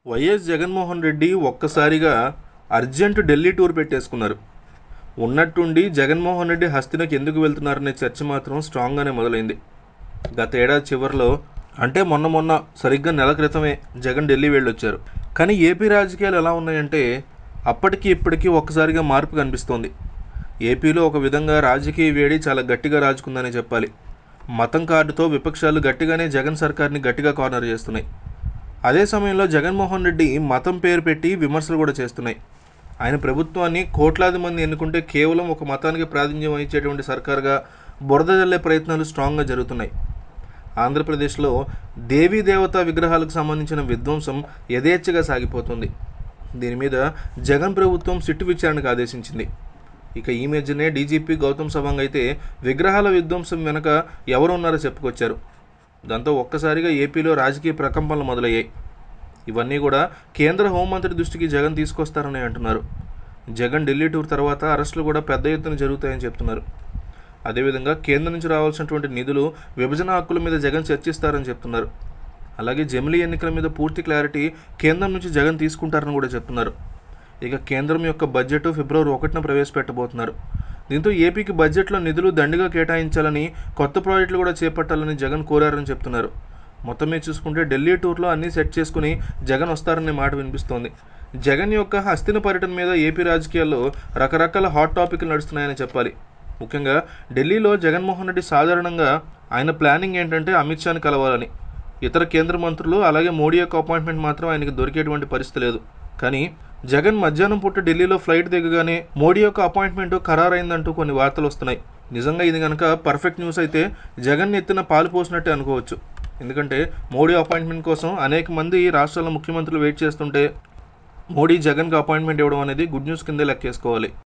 YS Jaganmohan Reddy ఒక్కసారిగా urgent Delhi tour పెట్టేసుకున్నారు. ఉన్నట్టుండి జగన్మోహన్ రెడ్డి హస్తినకి ఎందుకు వెళ్తున్నారనే చర్చ మాత్రం స్ట్రాంగ్గానే మొదలైంది. గత ఏడాది చివరిలో అంటే మొన్న సరిగ్గా నెల క్రితమే జగన్ ఢిల్లీ వెళ్ళొచ్చారు. కానీ ఏపీ రాజకీయాలు ఎలా ఉన్నాయంటే అప్పటికి ఇప్పటికీ ఒక్కసారిగా మార్పు కనిపిస్తోంది. ఏపీలో ఒక విధంగా రాజకీయ వేడి చాలా గట్టిగా రాజుకుందనే చెప్పాలి. మతం కార్డుతో విపక్షాలు గట్టిగానే జగన్ సర్కార్ని గట్టిగా కార్నర్ చేస్తున్నాయి. అదే సమయంలో జగన్మోహన్ రెడ్డి మతం పేరు పెట్టి విమర్శలు కూడా చేస్తున్నాయి. ఆయన ప్రభుత్వాన్ని కోట్లాది మంది ఎన్నుకుంటే కేవలం ఒక మతానికి ప్రాతినిధ్యం వహించేటువంటి సర్కారుగా బురద జల్లే ప్రయత్నాలు స్ట్రాంగ్గా జరుగుతున్నాయి. ఆంధ్రప్రదేశ్లో దేవీ దేవతా విగ్రహాలకు సంబంధించిన విధ్వంసం యథేచ్ఛగా సాగిపోతుంది. దీని మీద జగన్ ప్రభుత్వం సిట్టు విచారణకు ఆదేశించింది. ఇక ఈ మధ్యనే డీజీపీ గౌతమ్ సవాంగ్ అయితే విగ్రహాల విధ్వంసం వెనుక ఎవరు ఉన్నారో చెప్పుకొచ్చారు. దాంతో ఒక్కసారిగా ఏపీలో రాజకీయ ప్రకంపనలు మొదలయ్యాయి. ఇవన్నీ కూడా కేంద్ర హోంమంత్రి దృష్టికి జగన్ తీసుకొస్తారని అంటున్నారు. జగన్ ఢిల్లీ టూర్ తర్వాత అరెస్టులు కూడా పెద్ద ఎత్తున జరుగుతాయని చెప్తున్నారు. అదేవిధంగా కేంద్రం నుంచి రావాల్సినటువంటి నిధులు విభజన హక్కుల మీద జగన్ చర్చిస్తారని చెప్తున్నారు. అలాగే జమిలీ ఎన్నికల మీద పూర్తి క్లారిటీ కేంద్రం నుంచి జగన్ తీసుకుంటారని కూడా చెప్తున్నారు. ఇక కేంద్రం యొక్క బడ్జెట్ ఫిబ్రవరి 1న ప్రవేశపెట్టబోతున్నారు. దీంతో ఏపీకి బడ్జెట్లో నిధులు దండిగా కేటాయించాలని, కొత్త ప్రాజెక్టులు కూడా చేపట్టాలని జగన్ కోరారని చెప్తున్నారు. మొత్తం మీద చూసుకుంటే ఢిల్లీ టూర్లో అన్నీ సెట్ చేసుకుని జగన్ వస్తారనే మాట వినిపిస్తోంది. జగన్ యొక్క హస్తిన పర్యటన మీద ఏపీ రాజకీయాల్లో రకరకాల హాట్ టాపిక్లు నడుస్తున్నాయని చెప్పాలి. ముఖ్యంగా ఢిల్లీలో జగన్మోహన్ రెడ్డి సాధారణంగా ఆయన ప్లానింగ్ ఏంటంటే అమిత్ షాని కలవాలని. ఇతర కేంద్ర మంత్రులు అలాగే మోడీ యొక్క అపాయింట్మెంట్ మాత్రం ఆయనకి దొరికేటువంటి పరిస్థితి లేదు. కానీ జగన్ మధ్యాహ్నం పూట ఢిల్లీలో ఫ్లైట్ దిగగానే మోడీ యొక్క అపాయింట్మెంట్ ఖరారైందంటూ కొన్ని వార్తలు వస్తున్నాయి. నిజంగా ఇది కనుక పర్ఫెక్ట్ న్యూస్ అయితే జగన్ ఎత్తిన పాలు పోసినట్టే అనుకోవచ్చు. ఎందుకంటే మోడీ అపాయింట్మెంట్ కోసం అనేక మంది రాష్ట్రాల ముఖ్యమంత్రులు వెయిట్ చేస్తుంటే మోడీ జగన్కి అపాయింట్మెంట్ ఇవ్వడం అనేది గుడ్ న్యూస్ కిందే లెక్కేసుకోవాలి.